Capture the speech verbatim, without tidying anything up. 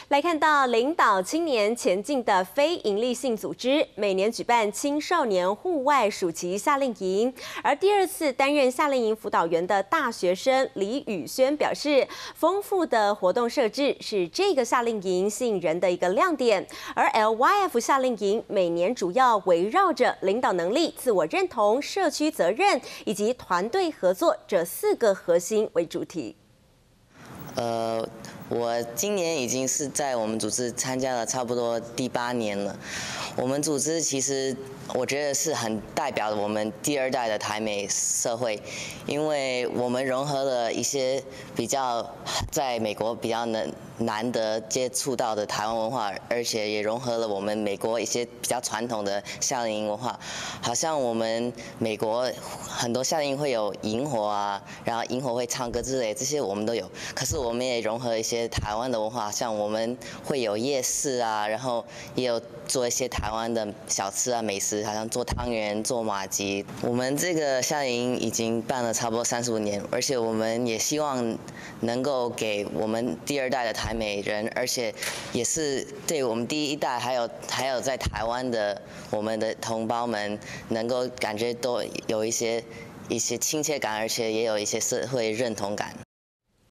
来看到领导青年前进的非营利性组织，每年举办青少年户外暑期夏令营。而第二次担任夏令营辅导员的大学生李宇轩表示，丰富的活动设置是这个夏令营吸引人的一个亮点。而 L Y F 夏令营每年主要围绕着领导能力、自我认同、社区责任以及团队合作这四个核心为主题。 呃，我今年已经是在我们组织参加了差不多第八年了。我们组织其实我觉得是很代表我们第二代的台美社会，因为我们融合了一些比较在美国比较难难得接触到的台湾文化，而且也融合了我们美国一些比较传统的夏令营文化。好像我们美国很多夏令营会有萤火啊，然后萤火会唱歌之类，这些我们都有。可是我们也融合一些台湾的文化，像我们会有夜市啊，然后也有做一些台湾的小吃啊、美食，好像做汤圆、做麻糬。我们这个夏令营已经办了差不多三十五年，而且我们也希望能够给我们第二代的台美人，而且也是对我们第一代还有还有在台湾的我们的同胞们，能够感觉都有一些一些亲切感，而且也有一些社会认同感。